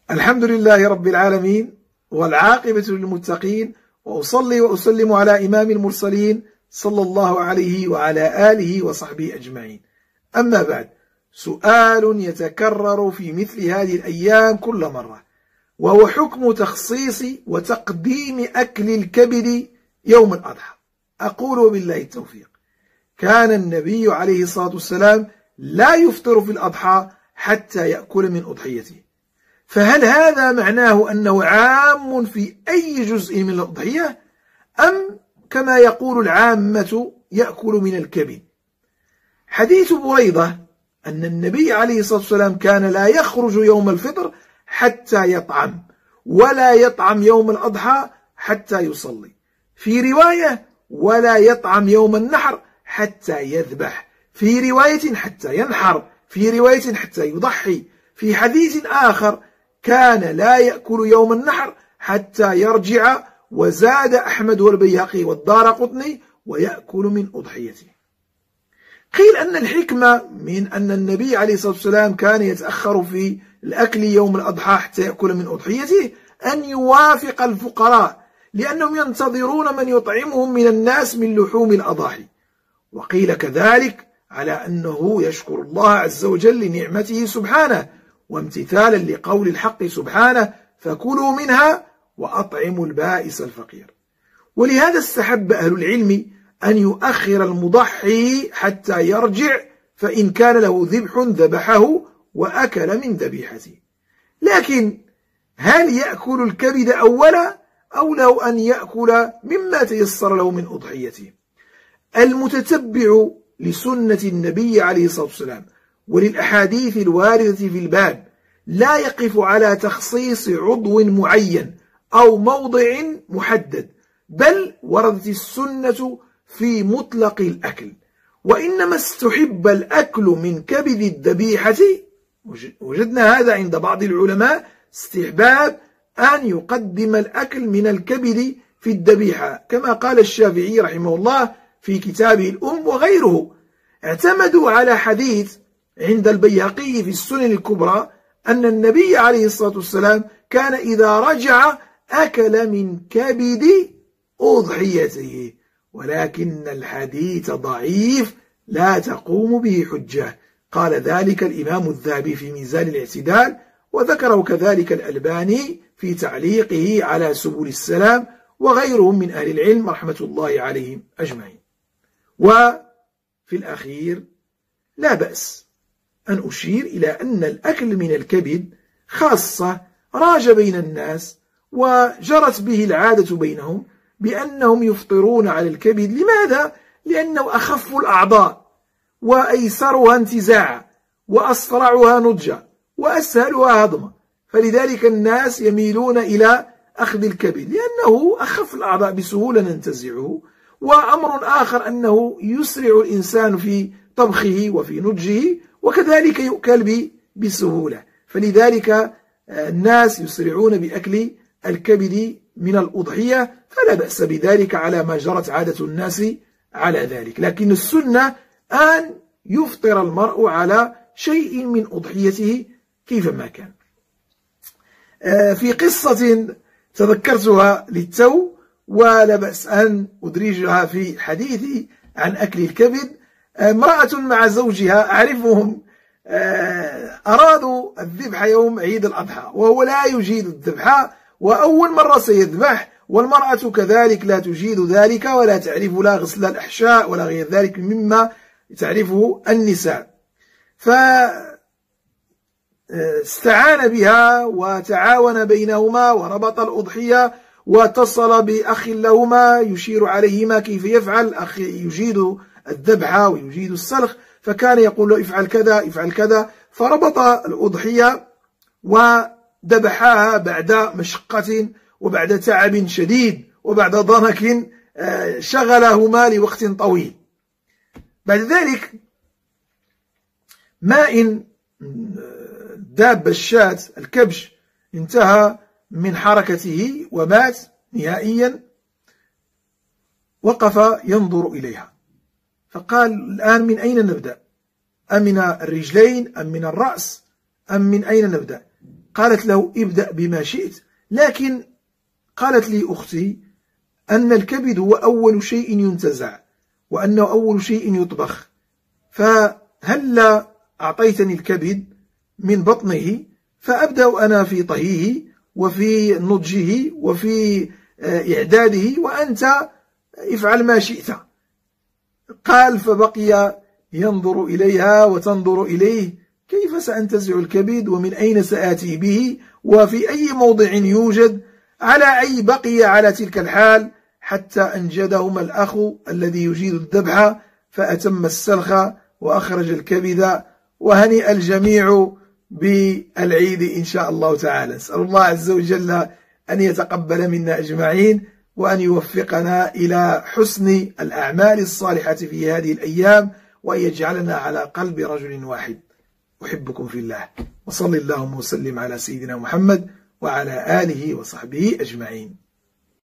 الحمد لله رب العالمين والعاقبة للمتقين، وأصلي وأسلم على إمام المرسلين صلى الله عليه وعلى آله وصحبه أجمعين. أما بعد، سؤال يتكرر في مثل هذه الأيام كل مرة، وهو حكم تخصيص وتقديم أكل الكبد يوم الأضحى. أقول بالله التوفيق. كان النبي عليه الصلاة والسلام لا يفطر في الأضحى حتى يأكل من أضحيته، فهل هذا معناه أنه عام في أي جزء من الأضحية، أم كما يقول العامة يأكل من الكبد؟ حديث بريدة أن النبي عليه الصلاة والسلام كان لا يخرج يوم الفطر حتى يطعم، ولا يطعم يوم الأضحى حتى يصلي، في رواية ولا يطعم يوم النحر حتى يذبح، في رواية حتى ينحر، في رواية حتى يضحي، في حديث آخر كان لا يأكل يوم النحر حتى يرجع، وزاد أحمد والبيهقي والدارقطني ويأكل من أضحيته. قيل أن الحكمة من أن النبي عليه الصلاة والسلام كان يتأخر في الأكل يوم الأضحى حتى يأكل من أضحيته أن يوافق الفقراء، لأنهم ينتظرون من يطعمهم من الناس من لحوم الأضاحي. وقيل كذلك على أنه يشكر الله عز وجل لنعمته سبحانه، وامتثالا لقول الحق سبحانه: فكلوا منها وأطعموا البائس الفقير. ولهذا استحب أهل العلم أن يؤخر المضحي حتى يرجع، فإن كان له ذبح ذبحه وأكل من ذبيحته. لكن هل يأكل الكبد أولا، أو له أن يأكل مما تيسر له من أضحيته؟ المتتبع لسنة النبي عليه الصلاة والسلام وللأحاديث الواردة في الباب لا يقف على تخصيص عضو معين أو موضع محدد، بل وردت السنة في مطلق الأكل، وإنما استحب الأكل من كبد الذبيحة. وجدنا هذا عند بعض العلماء، استحباب أن يقدم الأكل من الكبد في الذبيحة، كما قال الشافعي رحمه الله في كتابه الأم وغيره. اعتمدوا على حديث عند البيهقي في السنن الكبرى أن النبي عليه الصلاة والسلام كان إذا رجع أكل من كبد أضحيته، ولكن الحديث ضعيف لا تقوم به حجة. قال ذلك الإمام الذهبي في ميزان الاعتدال، وذكره كذلك الألباني في تعليقه على سبل السلام، وغيرهم من أهل العلم رحمة الله عليهم أجمعين. وفي الأخير لا بأس أن أشير إلى أن الأكل من الكبد خاصة راج بين الناس، وجرت به العادة بينهم بأنهم يفطرون على الكبد. لماذا؟ لأنه أخف الأعضاء، وأيسرها انتزاعا، وأسرعها نضجا، وأسهلها هضما، فلذلك الناس يميلون إلى أخذ الكبد لأنه أخف الأعضاء بسهولة ننتزعه. وأمر آخر أنه يسرع الإنسان في طبخه وفي نضجه، وكذلك يؤكل بسهولة، فلذلك الناس يسرعون بأكل الكبد من الأضحية، فلا بأس بذلك على ما جرت عادة الناس على ذلك. لكن السنة أن يفطر المرء على شيء من أضحيته كيفما كان. في قصة تذكرتها للتو ولا بأس أن أدرجها في حديثي عن أكل الكبد. امرأة مع زوجها أعرفهم أرادوا الذبح يوم عيد الأضحى، وهو لا يجيد الذبح، وأول مرة سيذبح، والمرأة كذلك لا تجيد ذلك ولا تعرف لا غسل الأحشاء ولا غير ذلك مما تعرفه النساء، فاستعان بها وتعاون بينهما وربط الأضحية، واتصل بأخ لهما يشير عليهما كيف يفعل. أخ يجيد الذبح ويجيد السلخ، فكان يقول له افعل كذا افعل كذا، فربط الأضحية وذبحها بعد مشقة وبعد تعب شديد وبعد ضنك شغلهما لوقت طويل. بعد ذلك ما إن داب الشاة الكبش انتهى من حركته ومات نهائيا، وقف ينظر إليها فقال: الآن من أين نبدأ؟ أم من الرجلين أم من الرأس أم من أين نبدأ؟ قالت له ابدأ بما شئت، لكن قالت لي أختي أن الكبد هو أول شيء ينتزع وأنه أول شيء يطبخ، فهل أعطيتني الكبد من بطنه فأبدأ أنا في طهيه وفي نضجه وفي إعداده وأنت افعل ما شئت. قال فبقي ينظر إليها وتنظر إليه، كيف سأنتزع الكبد ومن أين سآتي به وفي أي موضع يوجد؟ على أي بقي على تلك الحال حتى أنجدهما الأخ الذي يجيد الذبح فأتم السلخ وأخرج الكبد، وهنئ الجميع بالعيد إن شاء الله تعالى. نسأل الله عز وجل أن يتقبل منا أجمعين وأن يوفقنا إلى حسن الأعمال الصالحة في هذه الأيام، وأن يجعلنا على قلب رجل واحد. أحبكم في الله، وصل اللهم وسلم على سيدنا محمد وعلى آله وصحبه أجمعين.